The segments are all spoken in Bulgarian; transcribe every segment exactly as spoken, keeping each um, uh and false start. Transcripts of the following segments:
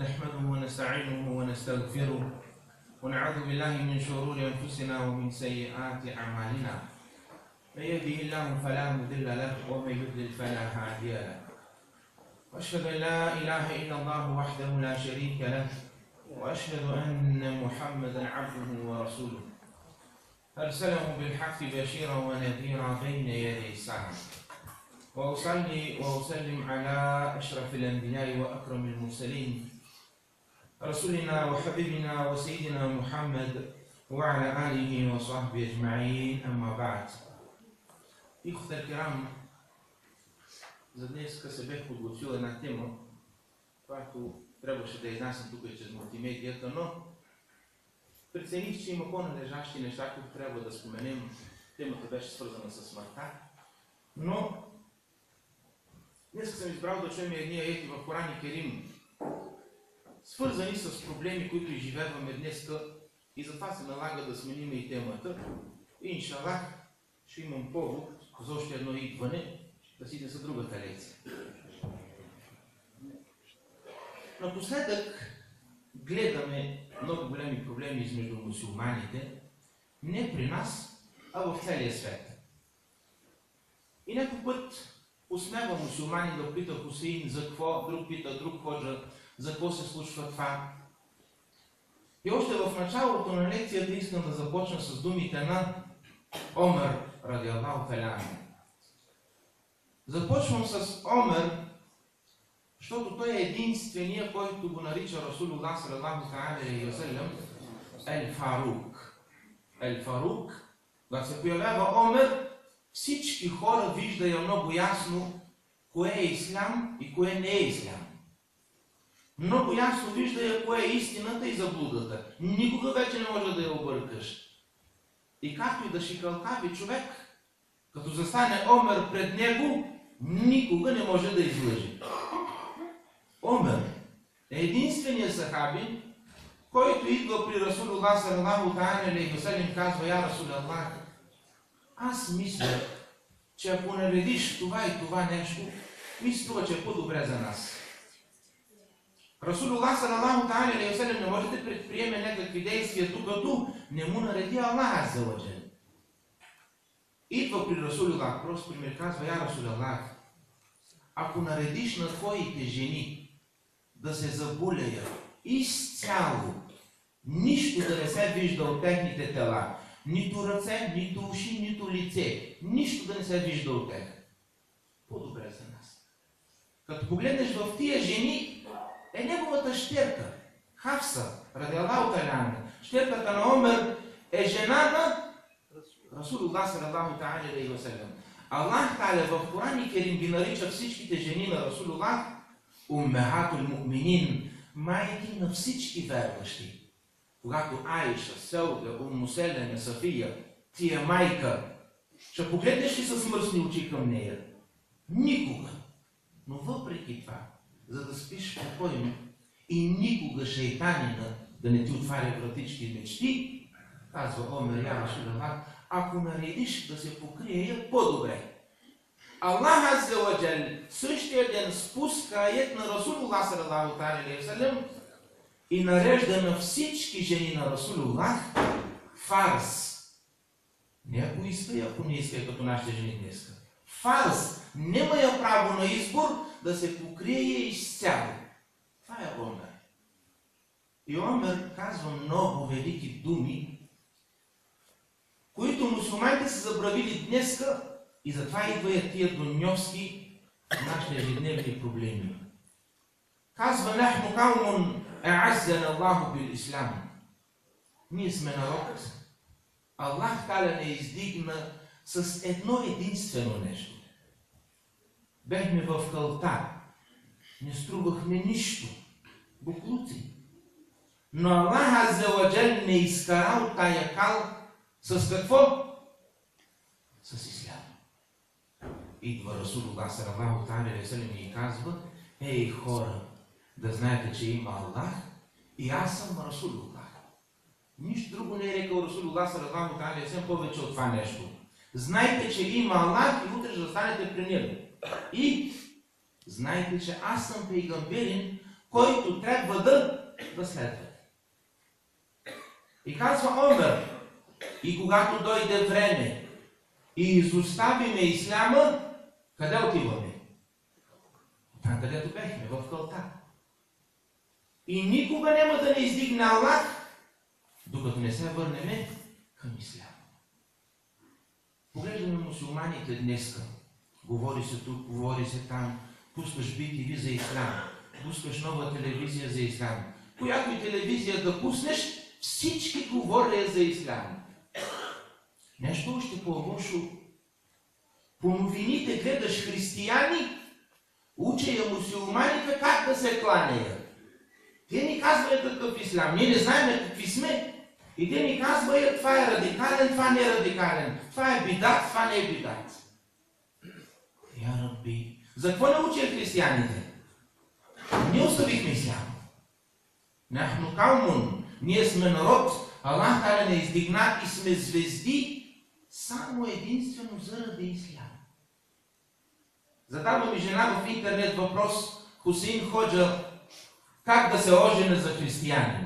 نحمده ونستعينه ونستغفره ونعوذ بالله من شرور أنفسنا ومن سيئات أعمالنا. من يهده الله فلا مضل له ومن يضلل فلا هادي له. وأشهد أن لا إله إلا الله وحده لا شريك له وأشهد أن محمدا عبده ورسوله أرسله بالحق بشيرا ونذيرا بين يدي الساعة. وأصلي وأسلم على أشرف الأنبياء وأكرم المرسلين رسولنا وحبيبنا وسيدنا محمد وعلى آله وصحبه أجمعين. أما بعد. إخوة الكرام, за днес се бях подготвил една тема, която трябваше да изнасям тук чрез мултимедията, но прецених, че има по-належащи неща, които трябва да споменем. Темата беше свързана с смъртта, но днес съм избрал да чуем едни аети в Коран и Керим, свързани с проблеми, които изживяваме днес, и затова се налага да сменим и темата. И иншаллах ще имам повод за още едно идване, да си изнеса другата лекция. Напоследък гледаме много големи проблеми измежду мюсюлманите, не при нас, а в целия свет. И някой път усмява мюсюлмани да пита Хусейн за какво, друг пита друг ходжа за какво се случва това. И още в началото на лекцията искам да започна с думите на Омер радиаллаху та'ала анху. Започвам с Омер, защото той е единствения, който го нарича Расулуллах саллаллаху алейхи ва саллям Ел-Фарук. Ел-Фарук, когато се появява Омер, всички хора виждаят много ясно кое е ислям и кое не е ислям. Много ясно вижда кое е истината и заблудата. Никога вече не може да я объркаш. И както и да шикалкави човек, като застане Омер пред него, никога не може да излъже. Омер е единственият сахаби, който идва при Расулуллах саллаллаху алейхи ва саллям и казва: Я Расулаллах, аз мисля, че ако наредиш това и това нещо, ми струва, че е по-добре за нас. Расулуллах саллаллаху алейхи ва саллям не може да предприеме някакви действия, докато не му нареди Аллах азза ва джал. Идва при Расулуллах, просто ми казва: Я Расулаллах, ако наредиш на твоите жени да се забуляят изцяло, нищо да не се вижда от техните тела, нито ръце, нито уши, нито лице, нищо да не се вижда от тях, по-добре за нас. Като погледнеш в тия жени, е неговата щерка, Хафса, радиаллаху та'ала анха. Щерката на Омер е жена на Расулуллах саллаллаху алейхи ва саллям. Аллах Та'аля в Коран и Керим ги нарича всичките жени на Расулуллах уммехатул муъминин, майки на всички верващи. Когато Айша, Селга, Умму Селеме, Сафия, тия майка, ще погледнеш ли с мръсни очи към нея? Никога. Но въпреки това, за да спиш спокойно и никога шейтанина да не ти отваря вратички мечти, казва Омер: Я Расулаллах, ако наредиш да се покрие, по-добре. Аллах азза ва джал същия ден спуска аят на Расулуллах саллаллаху алейхи ва саллям и нарежда на всички жени на Расулуллах фарс. Не ако иска и ако не иска, като нашите жени днеска. Фарс. Нема я право на избор да се покрие изцяло. Това е Омер. И Омер казва много велики думи, които мюсюлманите са забравили днеска, и затова идват тия дуньовски нашите ежедневни проблеми. Казва: Нахну каумун а'аззана Аллаху бил ислам. Ние сме народ. Аллах Та'аля не издигна с едно единствено нещо. Бехме в кълта, не струвахме нищо, буклуци. Но Аллах азза ва джал не изкара от тая кал с какво? С ислям. Идва Расулуллах саллаллаху алейхи ва саллям и казва: Ей хора, да знаете, че има Аллах и аз съм Расулуллах. Нищо друго не е рекал Расулуллах саллаллаху алейхи ва саллям повече от това нещо. Знайте, че има Аллах и утре ще станете при него. И знайте, че аз съм пейгамберин, който трябва да, да следвате. И казва Омер, и когато дойде време и изоставиме исляма, къде отиваме? Там, където бехме, в кълта. И никога няма да не издигне Аллах, докато не се върнем към исляма. Поглеждаме мусулманите днеска. Говори се тук, говори се там. Пускаш би ти ви за ислам. Пускаш нова телевизия за ислам. Която и телевизия да пуснеш, всички говорят за ислам. Нещо още по-лошо. По новините гледаш християни, уча я мусулманите как да се кланяят. Те ни казват какъв ислам. Ние не знаем какви сме. И те ни казват, това е радикален, това не е радикален. Това е бидат, това не е бидат. Я Рабби. За какво не учат християните? Ние оставихме ислам. Нахну каумун. Ние сме народ. Аллах Таля не издигна и сме звезди само единствено заради ислам. Задава ми жена в интернет въпрос, Хусейн Ходжа, как да се ожене за християнин?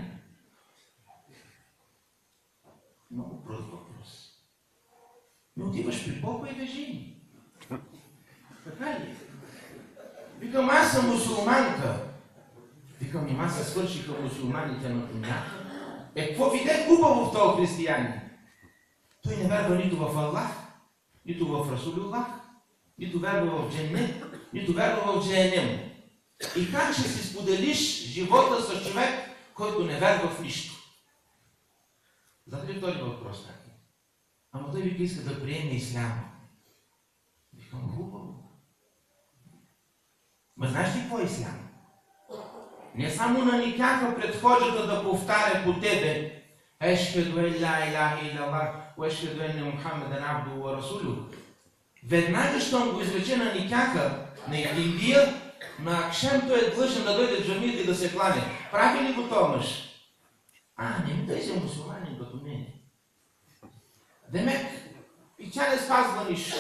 Много прост въпрос. Не отиваш при попа и вежини. Така ли? Викам, аз съм мусулманка. Викам, нима се свършиха мусулманите на земята. Е, какво виде хубаво в този християнин? Той не вярва нито в Аллах, нито в Расулуллах, нито вярва в Дженнет, нито вярва в Джехенем. И как ще си споделиш живота с човек, който не вярва в нищо? Знаете ли втори въпрос? Ама той вика иска да приеме исляма. Викам, хубаво. Ма знаеш ли какво е ислям? Не само на никака пред ходжата да повтаря по тебе Ешхеду ен ла илаха илlallah ва ешхеду енне Мухаммеден абдуху ва расулух. Веднага, щом го изрече на никака, на Индия, на акшем той е длъжен да дойде в джамията и да се кланя. Прави ли го този мъж? А, не ми той си мусулманин като мене. Демек, и тя не спазва нищо.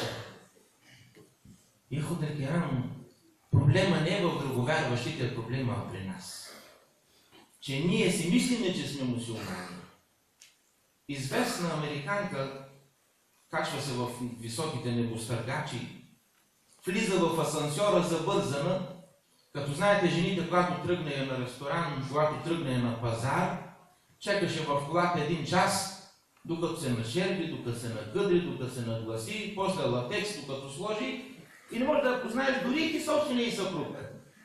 Ихотер Кирам, проблема не е в друговярващите, проблема при нас. Че ние си мислиме, че сме мусулмани. Известна американка качва се в високите небостъргачи, влиза в асансьора забързана, като знаете, жените, когато тръгне на ресторант, когато тръгне на пазар, чекаше в колата един час, докато се нашерби, докато се накъдри, докато се нагласи, после латекс, докато сложи, и не можеш да познаеш дори и ти собствения и съпруг.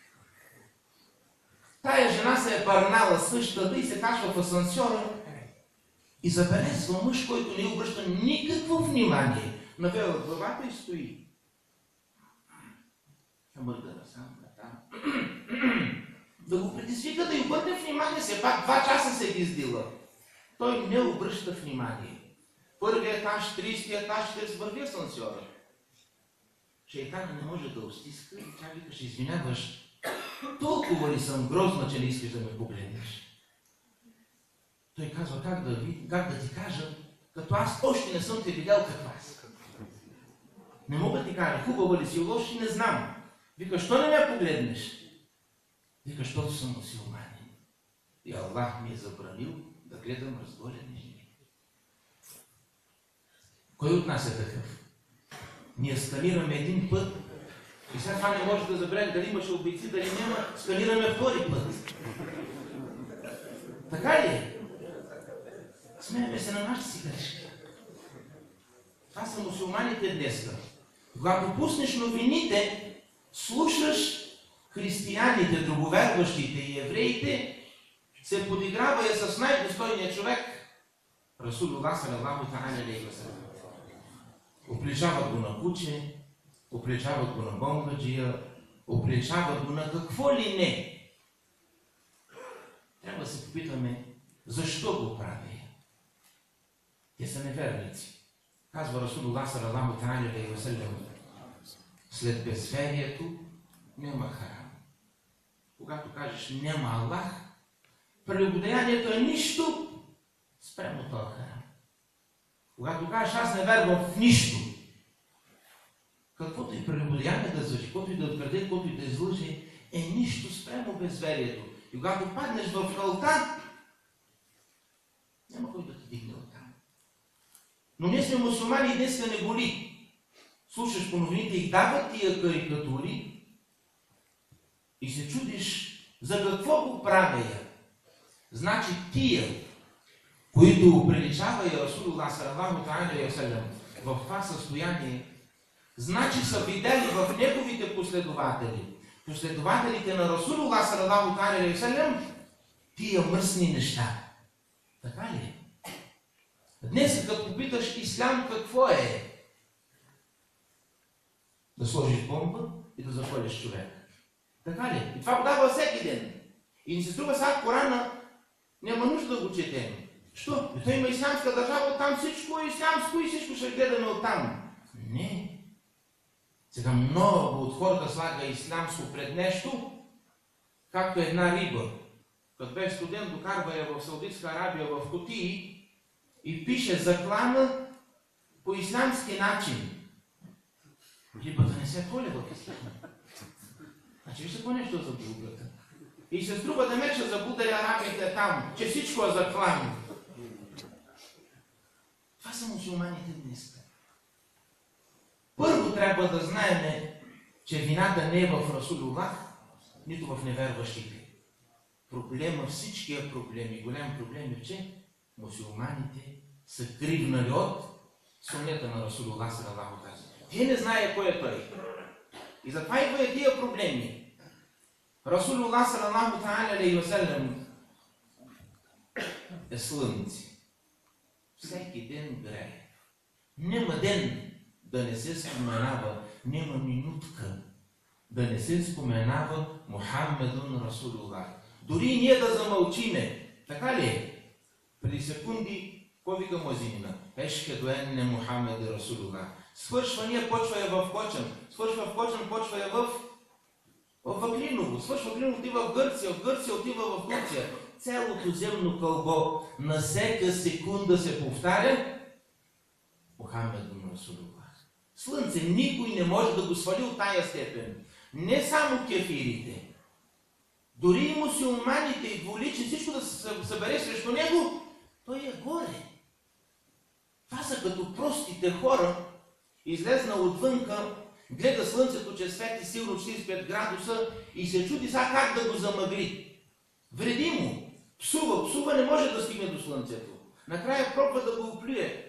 Тая жена се е бърнала същата и се качва в асансьора и забелязва мъж, който не обръща никакво внимание. Навела главата и стои. Мърда насам, натам. Да го предизвика да й обърне внимание, все пак два часа се издила. Той не обръща внимание. Първият етаж, тридесетия етаж, ще се върви асансьора. Шейтана не може да устиска и тя вика, ще извиняваш, толкова ли съм грозна, че не искаш да ме погледнеш? Той казва, как да, ви, как да ти кажа, като аз още не съм те видял каква си. Не мога да ти кажа, хубава ли си лош и не знам. Вика, що не ме погледнеш? Вика, защото съм мусулманин. И Аллах ми е забранил да гледам разголени жени. Кой от нас е такъв? Ние сканираме един път и след това не може да забравим дали имаше убийци, дали няма, сканираме втори път. Така ли е? Смеяме се на нашите си грешки. Това са мусулманите днеска. Когато пуснеш новините, слушаш християните, друговярващите и евреите, се подиграва е с най-достойния човек, Расулуллах салалаху алейхи ва салям. Обличават го на куче, обличават го на бомбаджия, обличават го на какво ли не. Трябва да се попитаме, защо го прави? Те са неверници. Казва Расулуллах салалаху алейхи ва салям, след безверието няма харам. Когато кажеш няма Аллах, прелюбодеянието е нищо спрямо това харам. Когато кажеш аз не вярвам в нищо, каквото и прелюбодеяние да звучи, каквото и да отвърде, каквото и да излъже, е нищо спрямо безверието. И когато паднеш в кълта, няма кой да те дигне оттам. Но ние сме мусулмани и днеска не боли. Слушаш по новините и дават тия карикатури и се чудиш за какво го правя я. Значи тия, които приличава и Расулуллах салалаху алейхи ва салям в това състояние, значи са видели в неговите последователи, последователите на Расулуллах салалаху алейхи ва салям, тия мръсни неща. Така ли? Днес, като попиташ ислям какво е? Да сложиш бомба и да запалиш човек. Така ли? И това го дава всеки ден. И ни се струва сега Корана, няма нужда да го четем. Що? Той има ислямска държава, оттам всичко е ислямско и всичко ще гледаме оттам. Не. Сега много от хората слага ислямско пред нещо, както една риба. Като бе студент, докарва я в Саудитска Арабия в кутии и пише заклана по ислямски начин. Рибата не се коля в ислам. Значи вижте по нещо за булгата. И се струва да меча за будари арабите там, че всичко е заклано. Това са мусулманите днес. Първо трябва да знаем, че вината не е в Расулуллах, нито в неверващите. Проблема, всичкия проблеми, голям проблем е, че мусулманите са кривнали от сунета на Расулуллах салалаху алейхи ва салям. Те не знаят кой е той. И затова идва и тия проблеми. Расулуллах салалаху алейхи ва салям е слънце. Всеки ден грее. Няма ден да не се споменава, няма минутка да не се споменава Мухаммедун Расулуллах. Дори и ние да замълчиме. Така ли е? Преди секунди, кой вика муазинина? Ешхеду енне Мухаммед Расулуллах. Свършва, ние почва я в Кочан. Свършва в Кочан, почва я в в Клиново. Свършва Клиново, отива в Гърция. В Гърция отива в Турция. Цялото земно кълбо на всека секунда се повтаря Мухаммедун Расулуллах. Слънце никой не може да го свали от тая степен. Не само кефирите. Дори и мусулманите и двулични, всичко да се събере срещу него, той е горе. Това са като простите хора, излезна отвънка, гледа слънцето, че свети силно четиридесет и пет градуса и се чуди сега как да го замъгри. Вреди му. Псува, псува, не може да стигне до слънцето. Накрая пробва да го оплюе.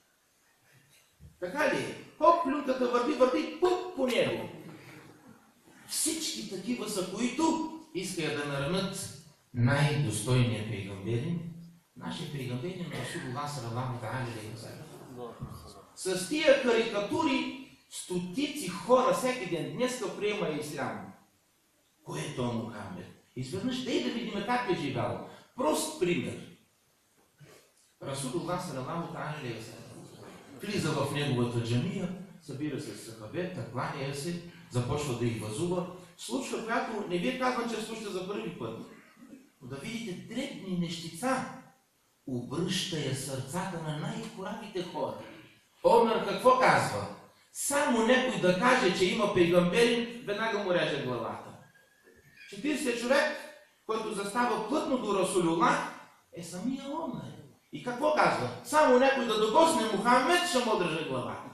Така ли? Хоп, плюнката върви, върви, пуп по него. Всички такива са, които искат да наранат най-достойния пейгамберин, нашия пейгамберин Расулуллах салалаху алейхи ва салям. С тия карикатури стотици хора всеки ден днеска приема ислям. Кой е той Мухаммед? Изведнъж дай да видим как е живял. Прост пример. Расулуллах салалаху алейхи ва салям влиза в неговата джамия, събира се с сахабета, кланяя се, започва да их възува. Случка, която не ви е казвам, че случва за първи път. Но да видите дребни нещица, обръща я сърцата на най-коравите хора. Омер какво казва? Само някой да каже, че има пейгамберин, веднага му реже главата. четиридесет човек, който застава плътно до Расулуллах, е самия Омер. И какво казва? Само някой да докосне Мухаммед, ще му държа главата.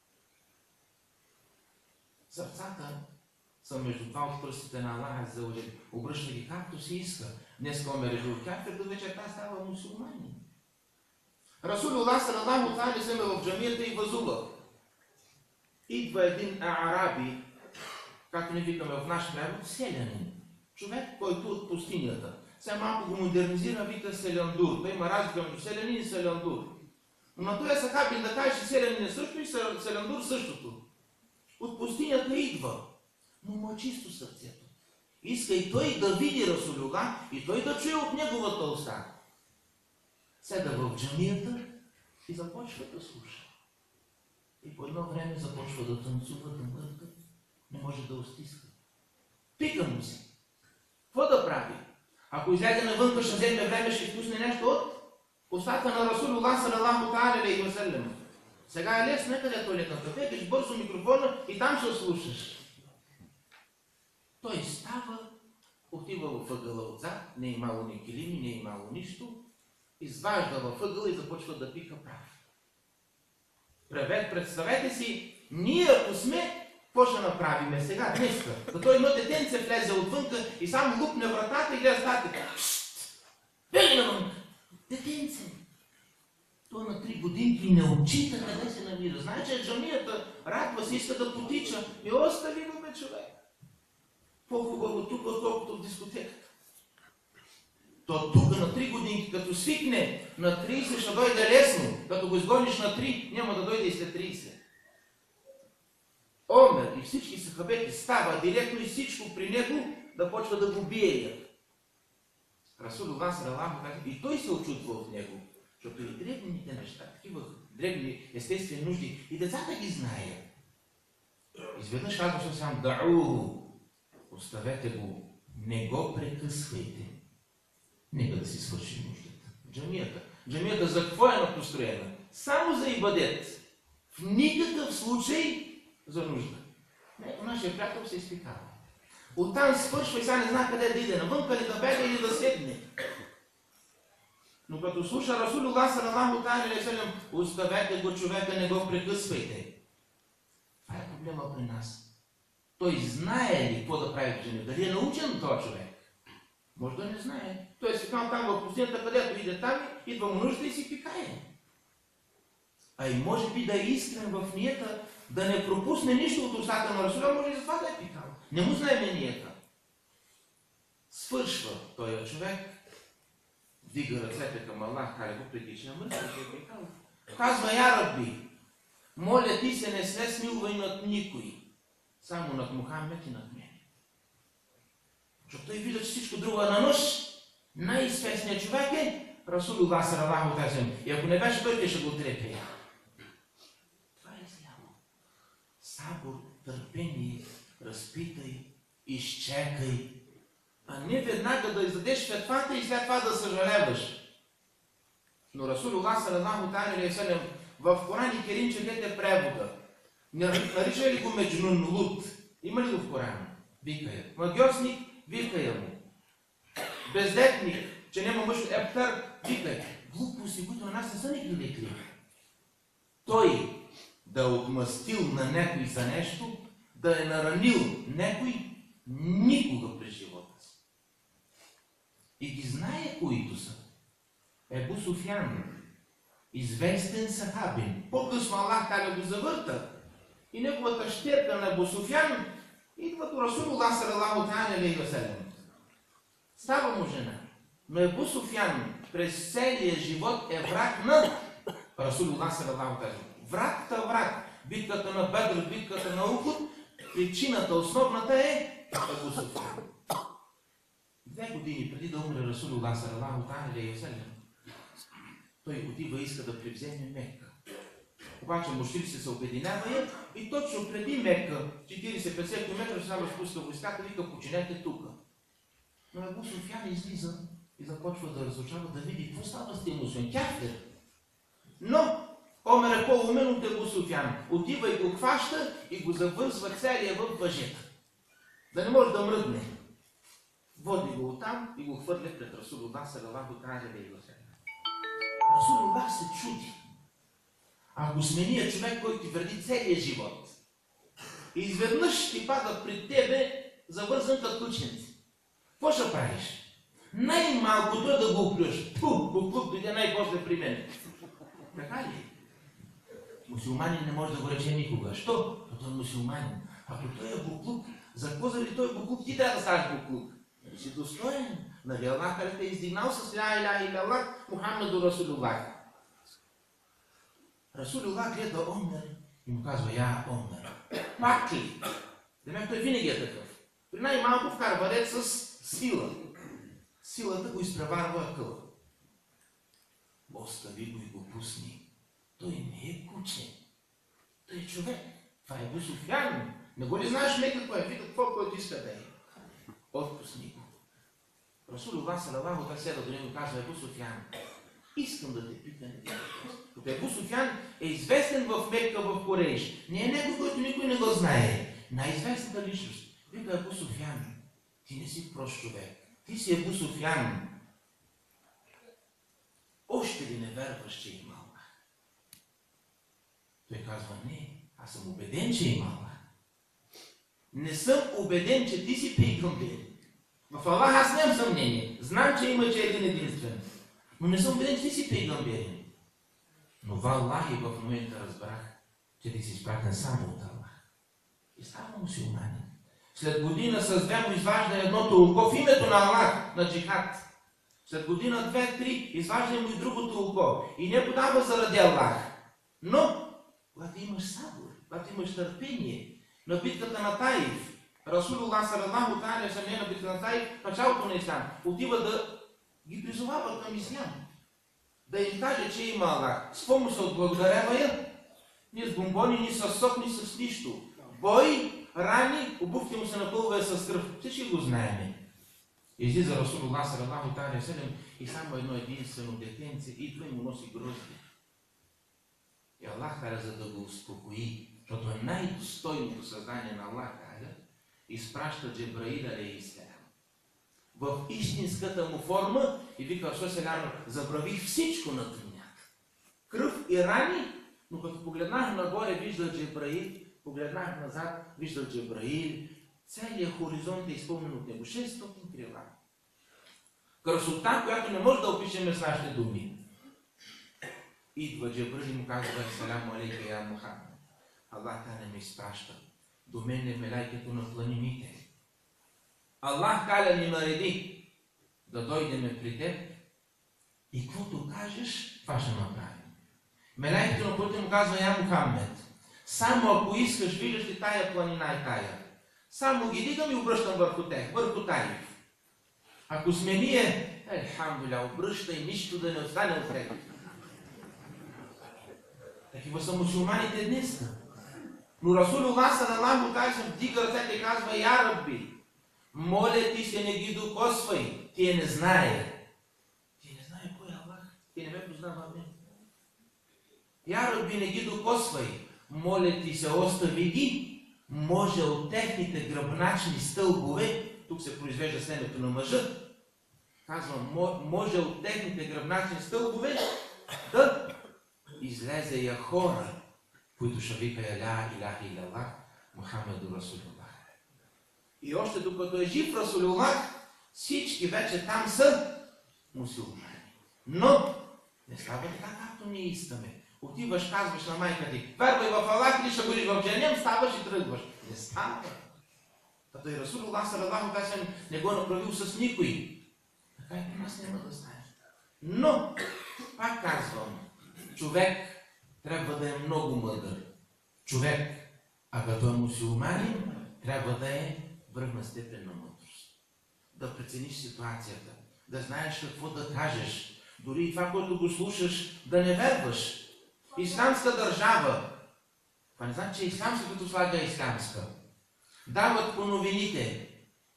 Сърцата са между два от пръстите на Аллах азза ва джал. Обръща ги както си иска. Днес Омер е бил кафир, до вечерта става мусулманин. Расулуллах салалаху алейхи ва салям в джамията и възува. Идва един араби, както не викаме в наш превод, селянин. Човек, който от пустинята. Сега малко го модернизира, вика селяндур. Той има разлика между селянин и селяндур. Но на този сахаби да каже, че селянин е също и селяндур същото. От пустинята идва, но му е чисто сърцето. Иска и той да види Расулуллах и той да чуе от неговата уста. Седа в джамията и започва да слуша. И по едно време започва да танцува, да мърка, не може да устиска. Пика му се. Какво да прави? Ако излезе навънка, ще вземе време, ще изпусне нещо от устата на Расулуллах салалаху алейхи ва салям. Сега е лесно, където е летната. Тегаш бързо микрофона и там ще слушаш. Той става, отива в ъгъла отзад, не е имало ни килими, не е имало нищо, изважда във ъгъла и започва да пика прав. Представете си, ние ако сме, какво ще направим сега, днеска? Като едно детенце влезе отвънка и само лупне вратата и гледа статика. Пшт! Бели навънка! Детенце! Той на три годинки не отчита къде се намира. Знае, че джамията радва се, иска да потича. И остави го, бе, човек. По-хубаво тук, отколкото в дискотеката. То тук на три годинки, като свикне на трийсет, ще дойде лесно. Като го изгониш на три, няма да дойде и след трийсет. Омер и всички сахабети става директно и всичко при него да почва да го биеят. Расулуллах саллаллаху алейхи ва саллям, и той се очутва от него. Защото и древните неща, такива древни естествени нужди, и децата ги знаят. Изведнъж казва сам, дa'у, оставете го, не го прекъсвайте. Нека да си свърши нуждата. Джамията. Джамията за какво е построена? Само за ибадет. В никакъв случай за нужда. Ето нашия приятел се изпитава. Оттам свършва и сега не знае къде да иде, навънка ли да бега или да седне. Но като слуша Расулуллах саллаллаху алейхи ва саллям, оставете го човека, не го прекъсвайте. Това е проблема при нас. Той знае ли какво да прави в джамия? Дали е научен този човек? Може да не знае. Той е свикал там в пустинята, където иде там, идва му нужда и си пикае. А и може би да е искрен в ниета, да не пропусне нищо от устата на Расула, може и за това да е пикал. Не му знаеме ниета. Свършва този човек, вдига ръцете към Аллах, кали го преди, че намъртва, че е пикал. Казва, я Рабби, моля ти се, не се смилвай над никой, само над Мухаммед и над мен. Защото той вижда, че всичко друго е на нож. Най-известният човек е Расулуллах саллаллаху алейхи ва саллям. И ако не беше той, те ще го отрепе. Това е исляма. Сабор, търпение, разпитай, изчекай, а не веднага да издадеш фетвата и след това да съжаляваш. Но Расулуллах саллаллаху алейхи ва саллям в Коран и Керим четете превода. Нарича ли го Меджнун, луд? Има ли го в Коран? Викая. Магьосник, викая му. Бездетник, че няма мъж, ептър, викай. Глупости, които на нас не са никакви лекли. Той да отмъстил на някой за нещо, да е наранил някой, никога през живота си. И ги знае които са. Ебу Суфян, известен сахабин. По-късно Аллах каля го завърта. И неговата щерка на Ебу Суфян идва до Расулуллах саллаллаху алейхи ва саллям. Става му жена. Но Ебу Суфян през целия живот е враг на Расулуллах саллаллаху алейхи ва саллям. Враг та враг. Битката на Бедр, битката на Ухуд, причината, основната е Ебу Суфян. Две години преди да умре Расулуллах саллаллаху алейхи ва саллям, той отива и иска да превземе Мекка. Обаче мушриците се обединяват и точно преди Мекка, четирийсет-петдесет километра, ще става спуска войската, вика, починете тук. Но Ебу Суфян излиза и започва да разучава, да види какво става с тези мусулмани. Кафир. Но Омер е по-умен от Ебу Суфян. Отива и го хваща и го завързва целия в въжета. Да не може да мръдне. Води го оттам и го хвърля пред Расулуллах саллаллаху алейхи ва саллям. Расулуллах се чуди. Ако сме ние човек, който ти вреди целия живот, и изведнъж ти пада пред тебе завързан като кученци, какво ще правиш? Най-малкото е да го оплюш. Пух, пух, пух, дойде най-после при мен. Така ли? Мусулманин не може да го рече никога. Що? Като той е мусулманин. Ако той е буклук, за какво заради той буклук ти трябва да ставаш буклук? Нали си достоен? Нали Аллах те е издигнал с ля иляха илlallah Мухаммеду Расулуллах. Расулуллах гледа Омер и му казва, я Омер, пак ли? Демек той винаги е такъв. При най-малко вкарва ред с сила. Силата го изпреварва акъла. Остави го и го пусни. Той не е куче. Той е човек. Това е Ебу Суфян. Не го ли знаеш ме какво е? Вика какво, който иска да е. Отпусни го. Расулуллах саллаллаху алейхи ва саллям до него казва, Ебу Суфян, искам да те питам. Като Ебу Суфян е известен в Мекка, в Курейш. Не е някой, който никой не го знае. Най-известната личност. Вика Абу Суфиян, ти не си прост човек. Ти си Абу Суфиян. Още ли не вярваш, че има Аллах? Той казва, не, аз съм убеден, че има Аллах. Не съм убеден, че ти си пейгамбер. В Аллах аз нямам съмнение. Знам, че има, че е един единствен. Но не съм убеден, че ти си пейгамберин. Но валлахи в момента разбрах, че ти си изпратен само от Аллах. И става мусулманин. След година с две му изважда едното око в името на Аллах, на джихад. След година, две, три, изважда му и другото око. И не подава заради Аллах. Но, когато имаш сабур, когато имаш търпение, на битката на Таиф, Расулуллах салалаху алейхи ва салям на битката на Таиф, в началото на ислам, отива да ги призовава към ислам. Да им каже, че има Аллах. С какво му се отблагодарява я? Ни с бомбони, ни с сок, ни с нищо. Бой, рани, обувките му се напълва с кръв. Всички го знаем. Излиза Расулуллах салалаху алейхи ва салям и само едно единствено детенце идва и му носи грозди. И Аллах кара, за да го успокои, защото е най-достойното създание на Аллах, кара, изпраща Джебраил алейхиссалам в истинската му форма и вика, що се ляма, забравих всичко на дунята. Кръв и рани, но като погледнах нагоре, виждал Джебраил, погледнах назад, виждал Джебраил, целият хоризонт е изпълнен от него. шестстотин крила. Красота, която не може да опишем с нашите думи. Идва Джебраил и му казва, саламу алейка я Мухаммед. Аллах не ме изпраща. До мен е мелайкето на планините. Аллах каля ни нареди да дойдеме при теб и каквото кажеш, това ще направим. Мелайкето на пътя му казва, я Мухаммед, само ако искаш, виждаш ли тая планина и тая. Само ги дигам и обръщам върху тях, върху Таиф. Ако сме ние, елхамдулилlah, обръщай, нищо да не остане от теб. Такива са мусулманите днес. Но Расулуллах салалаху алейхи ва салям вдига ръцете и казва, я Рабби, моля ти се, не ги докосвай, тие не знае. Тие не знае кой е Аллах, тие не ме познава мен. Я Рабби, не ги докосвай, моля ти се, остави ги, може от техните гръбначни стълбове, тук се произвежда семето на мъжа, казвам, може от техните гръбначни стълбове да излезе я хора, които ще вика ля иляха илlallah, Мухаммеду Расулуллах. И още докато е жив Расулуллах, всички вече там са мусулмани. Но не става така, както ние искаме. Отиваш, казваш на майка ти, вярвай в Аллах, или ще бъдеш в дженем, ставаш и тръгваш. Не става. Като и Расулуллах салалаху алейхи ва салям не го направил с никой. Така и при нас няма да знае. Но, пак казвам, човек трябва да е много мъдър. Човек, а като е мусулманин, трябва да е върхна степен на мъдрост. Да прецениш ситуацията, да знаеш какво да кажеш, дори и това, което го слушаш, да не вярваш. Исламска държава. Това не значи, че исламска като слага исламска. Дават по новините.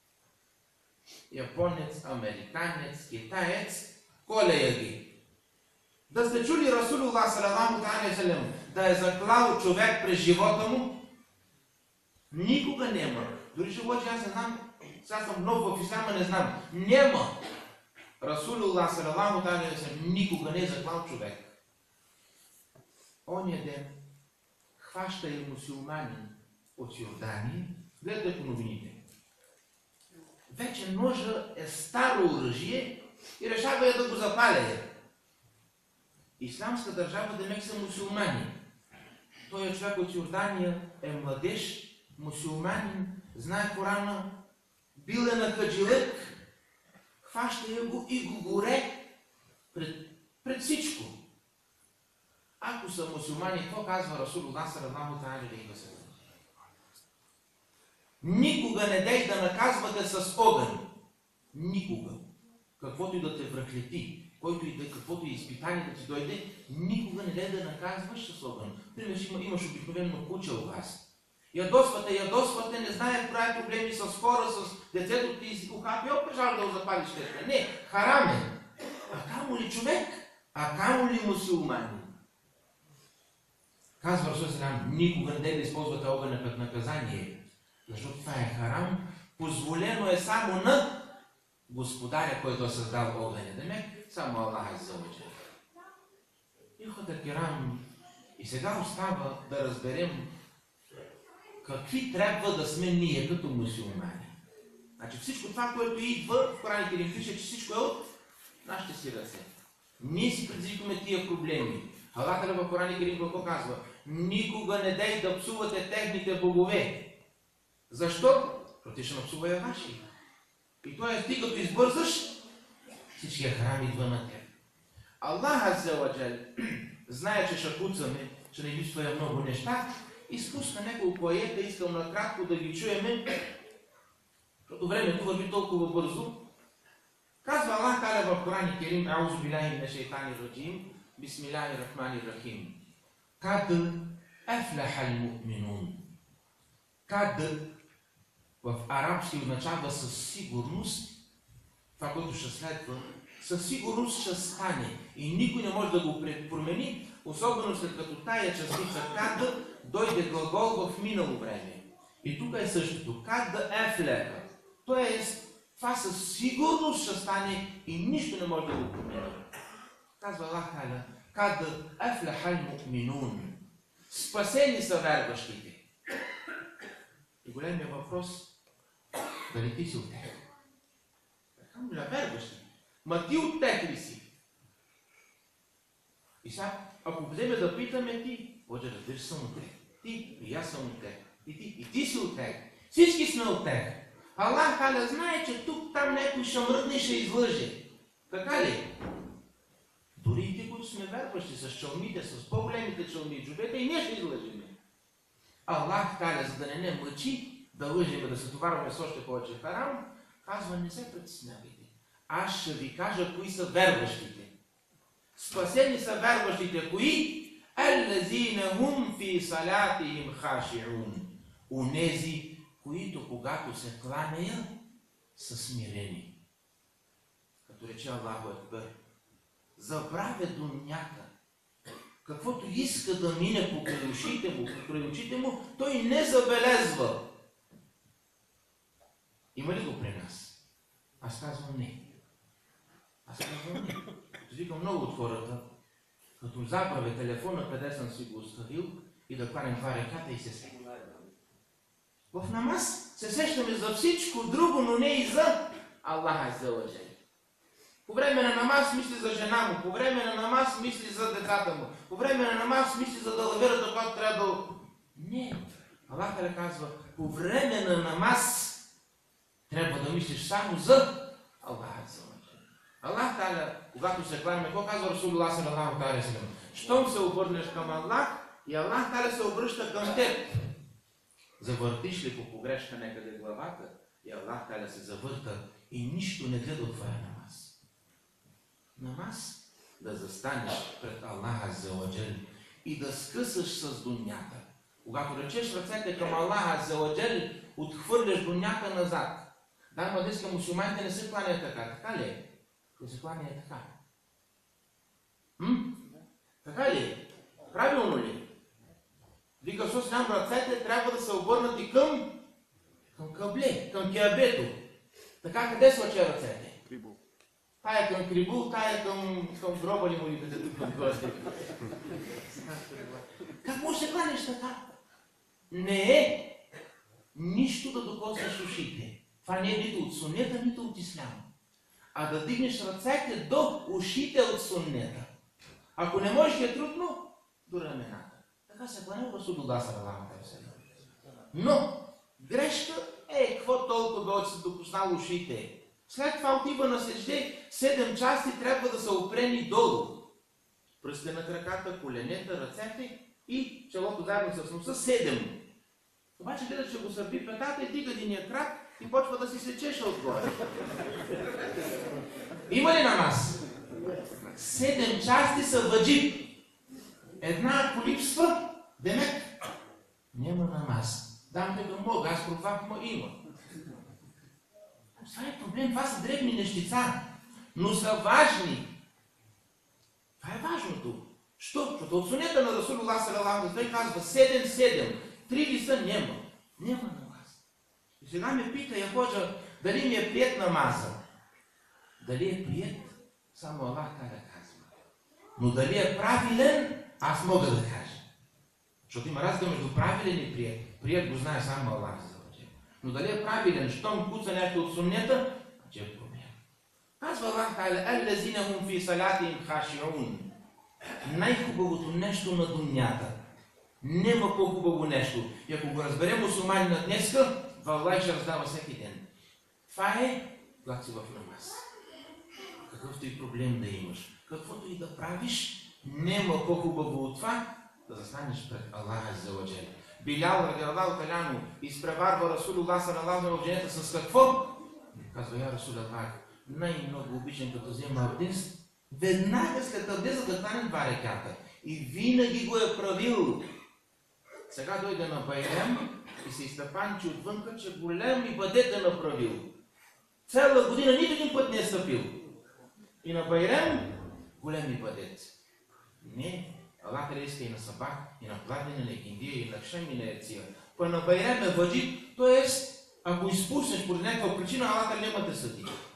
Японец, американец, китаец, колея ги. Да сте чули Расулуллах салалаху алейхи ва салям да е заклал човек през живота му? Никога няма. Дори ще лъжи, аз не знам, сега съм нов в ислама, не знам. Няма. Расулуллах салалаху алейхи ва салям никога не е заклал човек. Оня ден хваща и мусулманин от Йордания, гледате по новините. Вече ножа е старо оръжие и решава я да го запаля. Исламска държава демек са мусулмани. Той е човек от Йордания, е младеж, мусулманин, знае Корана, бил е на каджилък, хваща я го и го горе пред, пред всичко. Ако са мусулмани, какво казва Расулуллах салалаху алейхи ва салям? Никога не дей да наказвате с огън. Никога. Каквото и да те връхлети, който и да, каквото и изпитание да ти дойде, никога не дей да наказваш с огън. Пример, има, имаш обикновено куче у вас. Ядосвате, ядосвате, не знае прави проблеми с хора, с децето ти и си ухапи, опе жал да го запалиш тетка. Не, харам е. А камо ли човек? А камо ли мусулмани? Казва Расулуллах, никога не дей да използвате огъня като наказание. Защото това е харам, позволено е само на Господаря, който е създал огъня. Демек, само Аллах Азза ва Джал. Ихвата кирам, и сега остава да разберем какви трябва да сме ние като мюсюлмани. Значи всичко това, което идва, в Коран Керим пише, че всичко е от нашите си ръце. Ние си предизвикваме тия проблеми. Аллах Тааля в Коран Керим какво казва? Никога не дей да псувате техните богове. Защо? Проти ще напсува и ваши. И т.е. ти като избързаш, всичкия храм идва на теб. Аллах Азза ва Джал знае, че ще куцаме, че не липсва много неща, и спусна няколко аета, искам накратко да ги чуеме, защото времето върви толкова бързо. Казва Аллах Тааля в Коран Керим, аузу биллахи минаш шейтанир раджим, бисмиллахир рахманир рахим. Кад афлахал муъминун. Кад в арабски означава със сигурност, това, което ще следва, със сигурност ще стане и никой не може да го промени, особено след като тая частица кад дойде глагол в минало време. И тук е същото. Кад афлаха. Тоест, това със сигурност ще стане и нищо не може да го промени. Казва Аллах Тааля, кад афлахал муъминун. Спасени са вярващите. И големият въпрос, дали ти си от тях? Алхамдулилlah, вярващи. Ма ти от тях ли си? И сега, ако вземе да питаме ти, Боже, разбираш, съм от тях. Ти и аз съм от тях. И ти, и ти си от тях. Всички сме от тях. Аллах Тааля знае, че тук там някой ще мръдне и ще излъже. Така ли? Дори и ти, които сме вярващи с чалмите, с по-големите чалми, джубета, и ние ще излъжим. Аллах Тааля, за да не не мъчи, да лъжим, да се товарваме с още повече харам, казва, не се притеснявайте. Аз ще ви кажа кои са вярващите. Спасени са вярващите, кои? Аллазина хум фи салатихим хашиун. Унези, които когато се кланяят, са смирени. Като рече Аллаху Акбар, забравя дунята. Каквото иска да мине покрай ушите му, покрай очите му, той не забелезва. Има ли го при нас? Аз казвам не. Аз казвам не. Викам много от хората, като забравя телефона, къде съм си го оставил, и да хванем два ръката и се сетим. В намаз се сещаме за всичко друго, но не и за Аллах Азза ва Джал. По време на намаз мисли за жена му, по време на намаз мисли за децата му, по време на намаз мисли за далаверата, която трябва да... Не. Аллах Тааля казва, по време на намаз трябва да мислиш само за Аллах Азза ва Джал. Аллах Тааля, когато се кланяме, какво казва Расулуллах саллаллаху алейхи ва саллям? Щом се обърнеш към Аллах, и Аллах Тааля се обръща към теб. Завъртиш ли по погрешка някъде главата, и Аллах Тааля се завърта и нищо не гледа от твоя намаз. Намаз да застанеш пред Аллах Азза ва Джал и да скъсаш с дунята. Когато речеш ръцете към Аллах Азза ва Джал, отхвърляш дунята назад. Да, но днеска мусулманите не се кланят така. Така ли е? Да се кланя е така. М? Така ли е? Правилно ли? Вика, защото знам ръцете трябва да се обърнат и към към кабле, към киабето. Така, къде слъче ръцете? Крибул. Тая към крибул, тая към, към гроба ли му ли къде тук към гости? Как може да се кланеш така? Не е нищо да докоснеш ушите. Това не е нито от суннета, нито от исляма. А да дигнеш ръцете до ушите от суннета. Ако не можеш, е трудно, до рамената. Така се кланя Расулуллах саллаллаху алейхи ва саллям. Но грешка е, какво толкова да се допуснал ушите. След това отива на седжде, седем части трябва да са опрени долу. Пръстите на краката, коленета, ръцете и челото заедно с носа, седем. Обаче гледа, че го сърби петата и дига единия крак и почва да си се чеша отгоре. Има ли намаз? Седем части са ваджиб. Една ако липсва, демек, няма намаз. Дам те да мога, аз пробвах, но има. Това е проблем, това са дребни нещица, но са важни. Това е важното. Що? Защото от сунета на Расулуллах саллаллаху алейхи ва саллям казва седем седем. Три ли са? Няма. Няма намаз. Сега ме пита Яходжа, дали ми е прият намаза. Дали е прият, само Аллах така да казва. Но дали е правилен, аз мога да кажа. Защото има разлика между правилен и прият. Прият го знае само Аллах за това. Но дали е правилен, щом куца нещо от суннета, че е проблем. Казва Аллах Та'аля, аллазина хум фи салатихим хашиун. Най-хубавото нещо на дунята. Нема по-хубаво нещо. И ако го разберем мусулманина днеска, Валлай ще раздава всеки ден. Това е, когато си в намаз. Какъвто и проблем да имаш, каквото и да правиш, нема по-хубаво от това, да застанеш пред Аллах Азза ва Джал. Билял, радиаллаху та'аля, изпреварва Расулуллах салаллаху алейхи в дженета с какво? Казва, я Расулуллах, най-много обичам като взема абдест, веднага след абдеста да хванем два реката. И винаги го е правил. Сега дойде на Байрам и се изтъпанчи отвънка, че голям ибадет е направил. Цяла година нито един път не е стъпил. И на Байрам голям ибадет. Не, Аллах е иска и на Сабах, и на Пладен, и на Екиндия, и на Кшем, и на Ерция. Па на Байрам е ваджиб, т.е. ако изпуснеш поради някаква причина, Аллах няма да съди.